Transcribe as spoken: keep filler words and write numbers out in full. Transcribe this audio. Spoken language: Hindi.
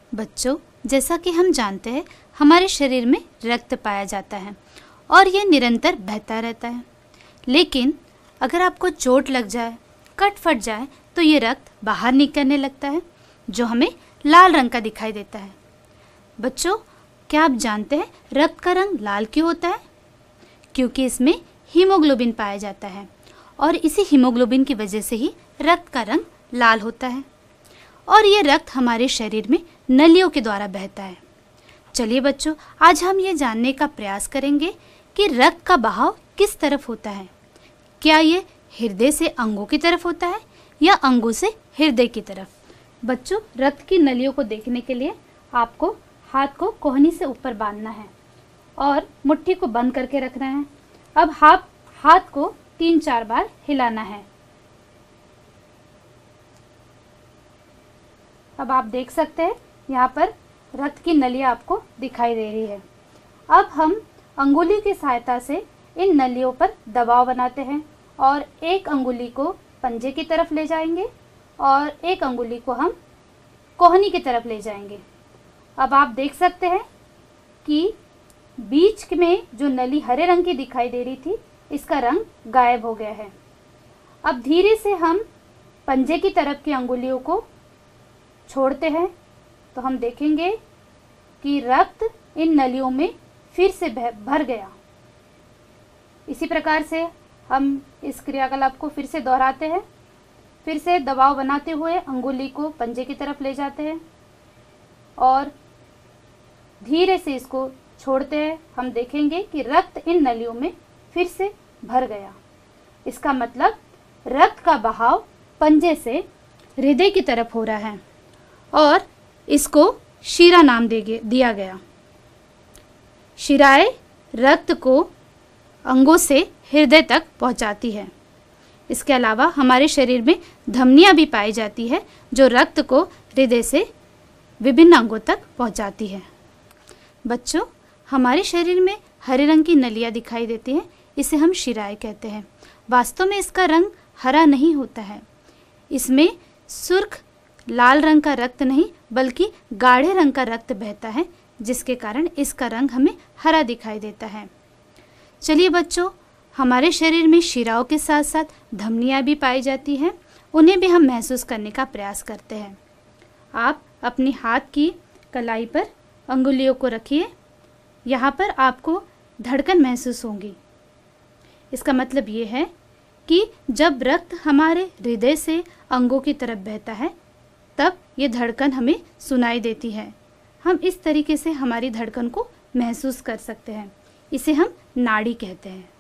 बच्चों, जैसा कि हम जानते हैं, हमारे शरीर में रक्त पाया जाता है और यह निरंतर बहता रहता है। लेकिन अगर आपको चोट लग जाए, कट फट जाए, तो ये रक्त बाहर निकलने लगता है, जो हमें लाल रंग का दिखाई देता है। बच्चों, क्या आप जानते हैं रक्त का रंग लाल क्यों होता है? क्योंकि इसमें हीमोग्लोबिन पाया जाता है और इसी हीमोग्लोबिन की वजह से ही रक्त का रंग लाल होता है और ये रक्त हमारे शरीर में नलियों के द्वारा बहता है। चलिए बच्चों, आज हम ये जानने का प्रयास करेंगे कि रक्त का बहाव किस तरफ होता है। क्या ये हृदय से अंगों की तरफ होता है या अंगों से हृदय की तरफ? बच्चों, रक्त की नलियों को देखने के लिए आपको हाथ को कोहनी से ऊपर बांधना है और मुट्ठी को बंद करके रखना है। अब हाथ हाथ को तीन चार बार हिलाना है। अब आप देख सकते हैं यहाँ पर रक्त की नलियाँ आपको दिखाई दे रही है। अब हम अंगुली की सहायता से इन नलियों पर दबाव बनाते हैं और एक अंगुली को पंजे की तरफ ले जाएंगे और एक अंगुली को हम कोहनी की तरफ ले जाएंगे। अब आप देख सकते हैं कि बीच में जो नली हरे रंग की दिखाई दे रही थी, इसका रंग गायब हो गया है। अब धीरे से हम पंजे की तरफ की अंगुलियों को छोड़ते हैं तो हम देखेंगे कि रक्त इन नलियों में फिर से भर गया। इसी प्रकार से हम इस क्रियाकलाप को फिर से दोहराते हैं। फिर से दबाव बनाते हुए अंगुली को पंजे की तरफ ले जाते हैं और धीरे से इसको छोड़ते हैं। हम देखेंगे कि रक्त इन नलियों में फिर से भर गया। इसका मतलब रक्त का बहाव पंजे से हृदय की तरफ हो रहा है और इसको शिरा नाम दे दिया गया। शिराएं रक्त को अंगों से हृदय तक पहुंचाती है। इसके अलावा हमारे शरीर में धमनियां भी पाई जाती है, जो रक्त को हृदय से विभिन्न अंगों तक पहुंचाती है। बच्चों, हमारे शरीर में हरे रंग की नलियां दिखाई देती हैं, इसे हम शिराएं कहते हैं। वास्तव में इसका रंग हरा नहीं होता है। इसमें सुर्ख लाल रंग का रक्त नहीं बल्कि गाढ़े रंग का रक्त बहता है, जिसके कारण इसका रंग हमें हरा दिखाई देता है। चलिए बच्चों, हमारे शरीर में शिराओं के साथ साथ धमनियां भी पाई जाती हैं, उन्हें भी हम महसूस करने का प्रयास करते हैं। आप अपनी हाथ की कलाई पर अंगुलियों को रखिए। यहाँ पर आपको धड़कन महसूस होगी। इसका मतलब ये है कि जब रक्त हमारे हृदय से अंगों की तरफ बहता है, तब ये धड़कन हमें सुनाई देती है। हम इस तरीके से हमारी धड़कन को महसूस कर सकते हैं। इसे हम नाड़ी कहते हैं।